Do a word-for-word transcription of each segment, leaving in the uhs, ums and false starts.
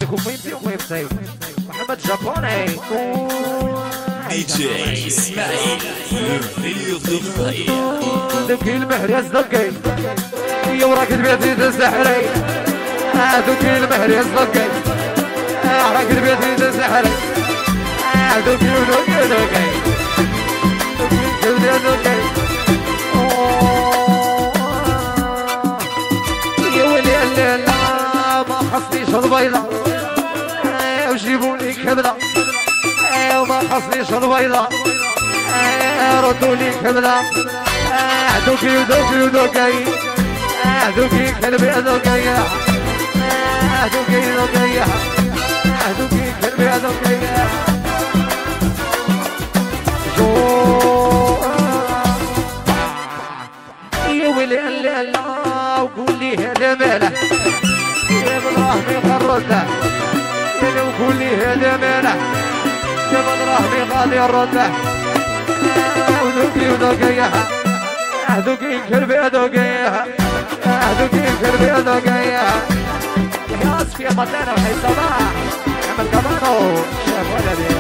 كومينتي وميبسي محمد جابوني دي جي اسماعيل الفيديو دقي دقي المهريز دقي يا وراك البيت السحري دقي المهريز دقي وراك البيت السحري دقي ودقي دقي دقي دقي يا ولي الليلة ما خصنيش البيضة وجيبولي كبدة وما خصنيش البيضة ردوا لي كبدة دوكي دوكي دوكي دوكي كلبي دوكي دوكي دوكي دوكي كلبي دوكي يا ويلي الليلة وقولي هذا ماله يا بالرحمة قررته يا وقولي هذا ماله يا بالرحمة غادي الرده دوكي ودوكي دوكي كلبي دوكي دوكي كلبي دوكي يا اسفي مطلنا وحي صباح عمل كمانو شاف ولدي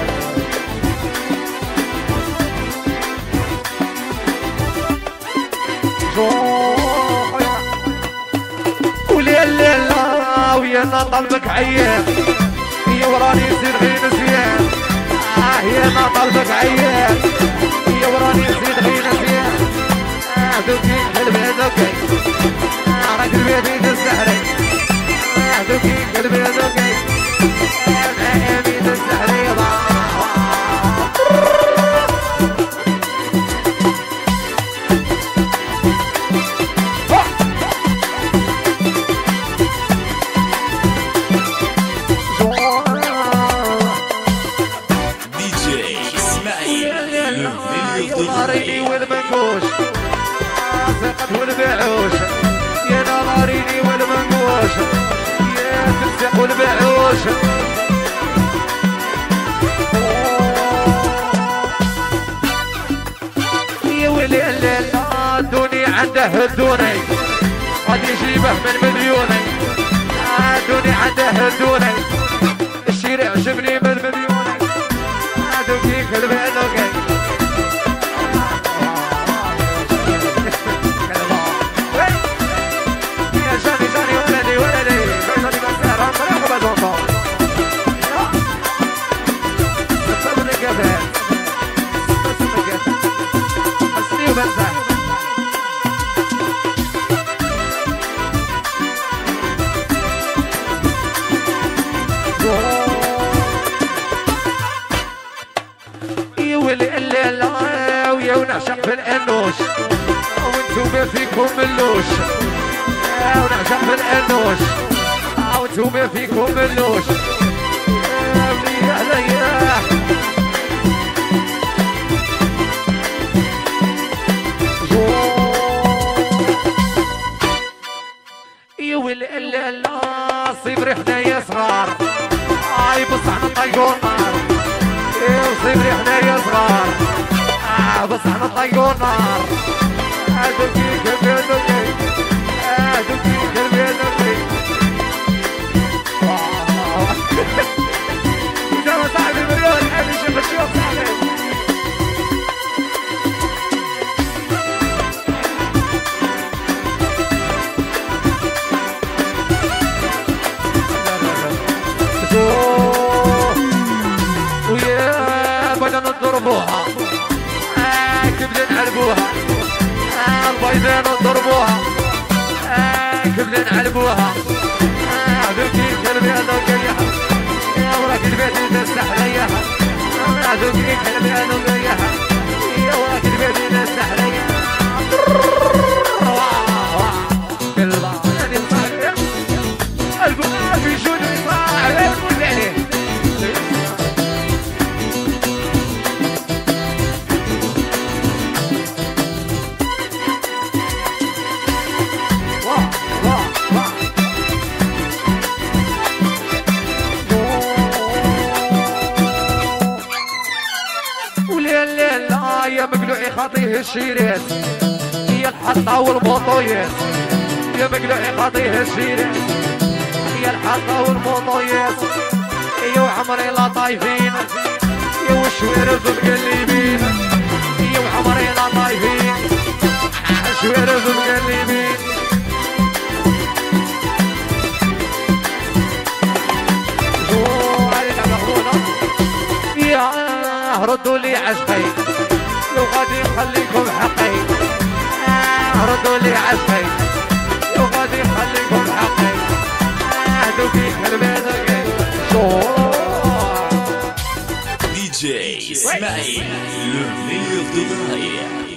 ولي الليلة ويا طلبك عيان يا وراني يصير غير نسيان يا ما طلبك عيان يا وراني يصير غير نسيان دوكي قلبي دوكي راك البيت السحري دوكي قلبي دوكي البيت السحري ناريني والمنقوش سقط والبعوش يا ناريني والمنقوش يا تلسق والبعوش يا ولي الليلة دوني عنده هدوني قد يجيبه من مليوني دوني عنده هدوني الشيري عجبني من مليوني دوكي قلبي دوكي يا ولي الليلة ويا ونعشق في الانوش وانتوما فيكم ملوش ونعشق في الانوش وانتوما فيكم ملوش ولي عليا يا ولي الليلة صبري حنايا صغار اي بصح نطيقو النار وصبري حنايا صغار بصح نطيقو النار دوكي كلبي دوكي دوكي كلبي دوكي وجانا صاحبي مليون حبي شوف الشوف صاحبي ويا بدنا نضربوها كبدة نعلبوها البيضة نضربوها كبدة نعلبوها دوكي كلبي دوكي يا وراك البيت السحرية دوكي كلبي دوكي يا وراك البيت السحرية كلبا يعني صاحب القلب في جوني صاحب قول عليه يا مقلوعي خاطيه الشيرات يا الحطة والبطويات يا مقلوعي خاطيه الشيرات يا الحقة والمطيات يا وعمري لا طايفين يا وشويرز ومقلبين يا وعمري لا طايفين شويرز ومقلبين يا ردوا لي عشقي لو غادي نخليكم حقي ردوا لي عشقي لو غادي نخليكم حقي اهدوا في كلماتك D J Ismail, le meilleur de Rail.